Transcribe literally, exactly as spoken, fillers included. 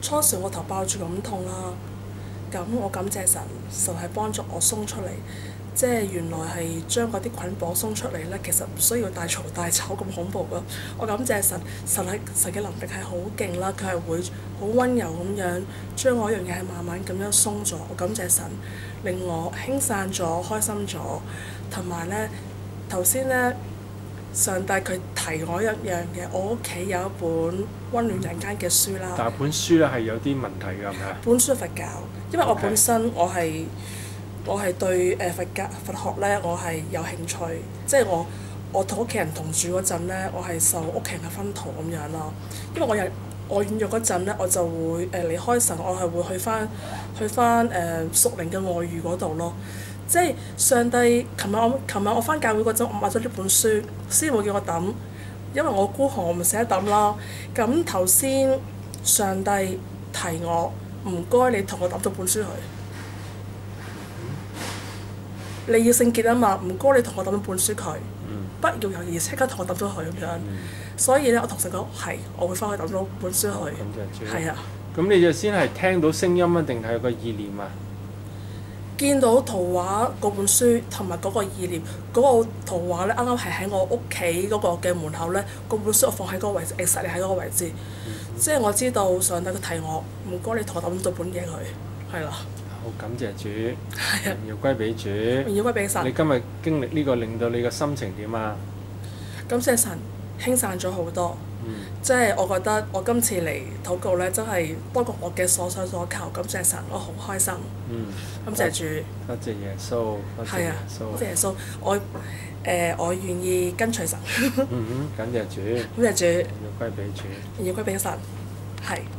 初時我頭爆住咁痛啦，咁我感謝神，神係幫助我鬆出嚟。即係原來係將嗰啲捆綁鬆出嚟咧，其實唔需要大嘈大吵咁恐怖噶。我感謝神，神係神嘅能力係好勁啦，佢係會好温柔咁樣將嗰樣嘢係慢慢咁樣鬆咗。我感謝神，令我輕散咗、開心咗，同埋咧頭先咧上帝佢提我一樣嘅，我屋企有一本温暖人間嘅書啦。 但係本書咧係有啲問題㗎，係咪啊？ 本書係佛教，因為我本身我係。我係對誒佛教佛學咧，我係有興趣。即係我我同屋企人同住嗰陣咧，我係受屋企人嘅薰陶咁樣咯。因為我有我軟弱嗰陣咧，我就會誒離開神，我係會去翻去翻誒屬靈嘅外遇嗰度咯。即係上帝，琴日我琴日我翻教會嗰陣，我買咗呢本書，師母叫我抌，因為我孤寒，我唔捨得抌啦。咁頭先上帝提我，唔該你同我抌咗本書去。你要聖潔啊嘛，唔該你同我抌咗本書佢，嗯、不要猶豫，即刻同我抌咗佢咁樣。嗯、所以咧，我同神講係，我會翻去抌咗本書去。 咁就係。 係啊。 咁你就先係聽到聲音啊，定係個意念啊？ 見到圖畫嗰本書同埋嗰個意念，嗰、嗰個圖畫咧，啱啱係喺我屋企嗰個嘅門口咧，嗰本書我放喺嗰個位置，exactly喺嗰個位置。嗯、即係我知道上帝佢提我，唔該你同我抌咗本嘢佢，係啦。 好感謝主，榮耀歸俾主， 榮耀歸俾神。 你今日經歷呢個，令到你嘅心情點啊？ 感謝神，輕散咗好多。 嗯、即係我覺得我今次嚟禱告咧，真係多過我嘅所想所求。感謝神，我好開心。 嗯， 感謝主。 多謝耶穌，多謝耶穌。 多謝耶穌，我誒、呃、我願意跟隨神。 嗯哼，感謝主。 感謝主。 榮耀歸俾主。 榮耀歸俾神，係。